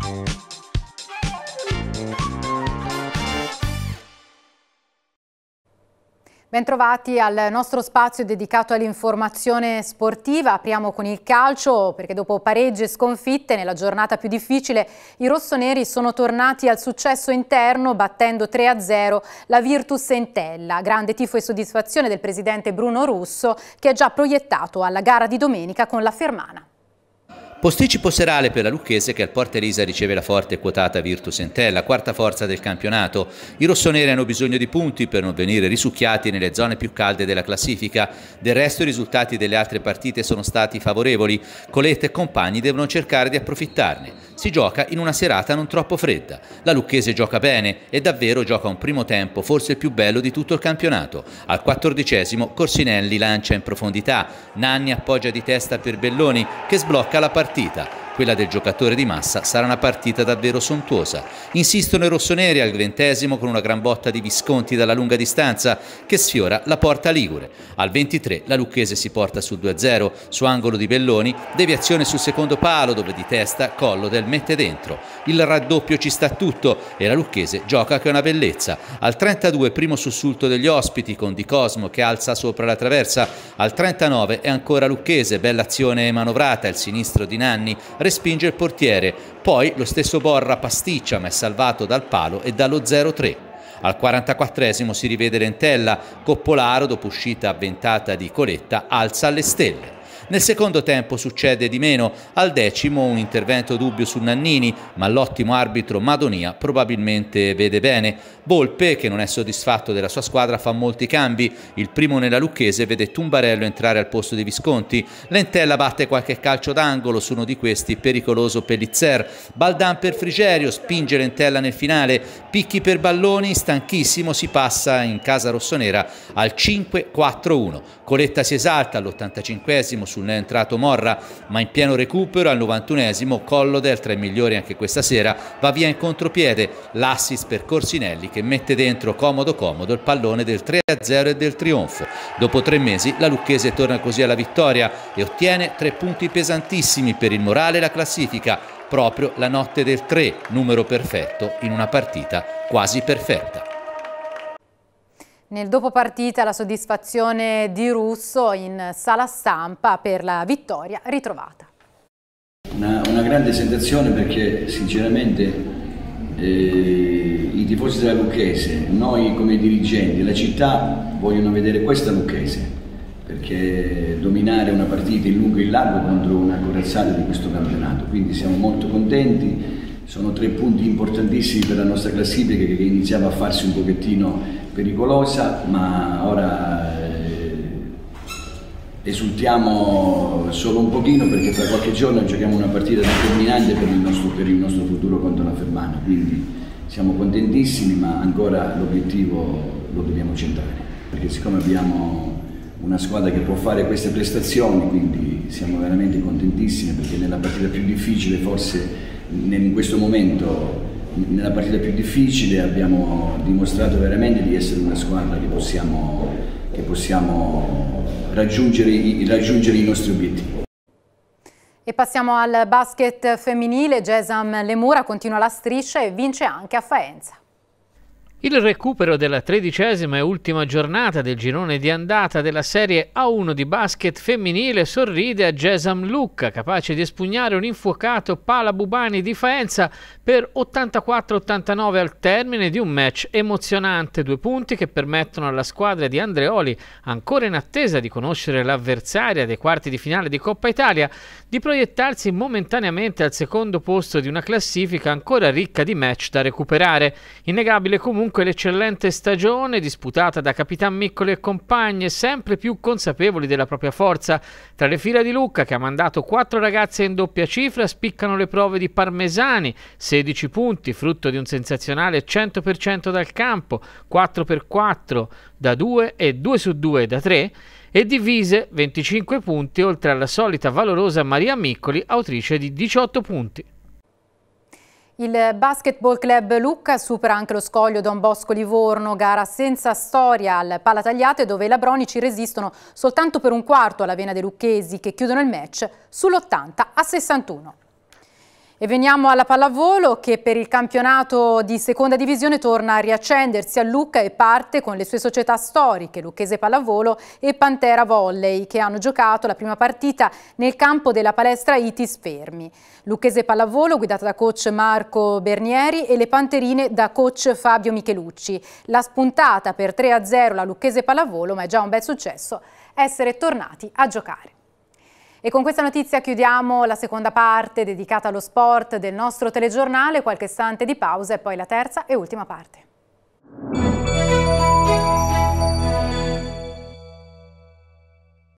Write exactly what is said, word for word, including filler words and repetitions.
Bentrovati al nostro spazio dedicato all'informazione sportiva. Apriamo con il calcio perché dopo pareggi e sconfitte nella giornata più difficile i rossoneri sono tornati al successo interno battendo tre a zero la Virtus Entella. Grande tifo e soddisfazione del presidente Bruno Russo che è già proiettato alla gara di domenica con la Fermana. Posticipo serale per la Lucchese che al Porta Elisa riceve la forte quotata Virtus Entella, quarta forza del campionato. I rossoneri hanno bisogno di punti per non venire risucchiati nelle zone più calde della classifica. Del resto i risultati delle altre partite sono stati favorevoli. Coletta e compagni devono cercare di approfittarne. Si gioca in una serata non troppo fredda. La Lucchese gioca bene e davvero gioca un primo tempo, forse il più bello di tutto il campionato. Al quattordicesimo Corsinelli lancia in profondità. Nanni appoggia di testa per Belloni che sblocca la partita. Quella del giocatore di Massa sarà una partita davvero sontuosa. Insistono i rossoneri al ventesimo con una gran botta di Visconti dalla lunga distanza che sfiora la porta ligure. Al ventitré la Lucchese si porta sul due a zero su angolo di Belloni, deviazione sul secondo palo dove di testa Collodel mette dentro. Il raddoppio ci sta tutto e la Lucchese gioca che è una bellezza. Al trentadue primo sussulto degli ospiti con Di Cosmo che alza sopra la traversa. Al trentanove è ancora Lucchese, bella azione manovrata, il sinistro di Nanni respinge il portiere, poi lo stesso Borra pasticcia ma è salvato dal palo e dallo zero tre. Al quarantaquattresimo si rivede Lentella, Coppolaro dopo uscita avventata di Coletta alza alle stelle. Nel secondo tempo succede di meno, al decimo un intervento dubbio su Nannini, ma l'ottimo arbitro Madonia probabilmente vede bene. Volpe, che non è soddisfatto della sua squadra, fa molti cambi. Il primo nella Lucchese vede Tumbarello entrare al posto di Visconti. Lentella batte qualche calcio d'angolo, su uno di questi pericoloso Pellizzer. Baldan per Frigerio, spinge Lentella nel finale. Picchi per Balloni, stanchissimo si passa in casa rossonera al cinque quattro uno. Coletta si esalta all'ottantacinquesimo sul neoentrato Morra, ma in pieno recupero al novantunesimo Collodel, tra i migliori anche questa sera, va via in contropiede. L'assist per Corsinelli che mette dentro comodo comodo il pallone del tre a zero e del trionfo. Dopo tre mesi la Lucchese torna così alla vittoria e ottiene tre punti pesantissimi per il morale e la classifica, proprio la notte del tre, numero perfetto in una partita quasi perfetta. Nel dopo partita la soddisfazione di Russo in sala stampa per la vittoria ritrovata. Una, una grande sensazione perché sinceramente eh, i tifosi della Lucchese, noi come dirigenti, la città vogliono vedere questa Lucchese, perché dominare una partita in lungo e in largo contro una corazzata di questo campionato, quindi siamo molto contenti. Sono tre punti importantissimi per la nostra classifica che iniziava a farsi un pochettino pericolosa, ma ora eh, esultiamo solo un pochino perché tra qualche giorno giochiamo una partita determinante per il nostro, per il nostro futuro contro la Fermana, quindi siamo contentissimi, ma ancora l'obiettivo lo dobbiamo centrare, perché siccome abbiamo una squadra che può fare queste prestazioni, quindi siamo veramente contentissimi perché nella partita più difficile forse in questo momento, nella partita più difficile, abbiamo dimostrato veramente di essere una squadra che possiamo, che possiamo raggiungere, raggiungere i nostri obiettivi. E passiamo al basket femminile. Gesam Lemura continua la striscia e vince anche a Faenza. Il recupero della tredicesima e ultima giornata del girone di andata della Serie A uno di basket femminile sorride a Gesam Lucca, capace di espugnare un infuocato Pala Bubani di Faenza per ottantaquattro ottantanove al termine di un match emozionante. Due punti che permettono alla squadra di Andreoli, ancora in attesa di conoscere l'avversaria dei quarti di finale di Coppa Italia, di proiettarsi momentaneamente al secondo posto di una classifica ancora ricca di match da recuperare. Innegabile comunque l'eccellente stagione disputata da Capitan Miccoli e compagne, sempre più consapevoli della propria forza. Tra le fila di Lucca, che ha mandato quattro ragazze in doppia cifra, spiccano le prove di Parmesani, sedici punti, frutto di un sensazionale cento per cento dal campo, quattro per quattro da due e due su due da tre, e Divise, venticinque punti, oltre alla solita valorosa Maria Miccoli, autrice di diciotto punti. Il Basketball Club Lucca supera anche lo scoglio Don Bosco Livorno, gara senza storia al Palatagliate dove i labronici resistono soltanto per un quarto alla vena dei lucchesi che chiudono il match sull'ottanta a sessantuno. E veniamo alla pallavolo che per il campionato di seconda divisione torna a riaccendersi a Lucca e parte con le sue società storiche, Lucchese Pallavolo e Pantera Volley, che hanno giocato la prima partita nel campo della palestra Itis Fermi. Lucchese Pallavolo guidata da coach Marco Bernieri e le Panterine da coach Fabio Michelucci. La spuntata per tre a zero la Lucchese Pallavolo, ma è già un bel successo essere tornati a giocare. E con questa notizia chiudiamo la seconda parte dedicata allo sport del nostro telegiornale, qualche istante di pausa e poi la terza e ultima parte.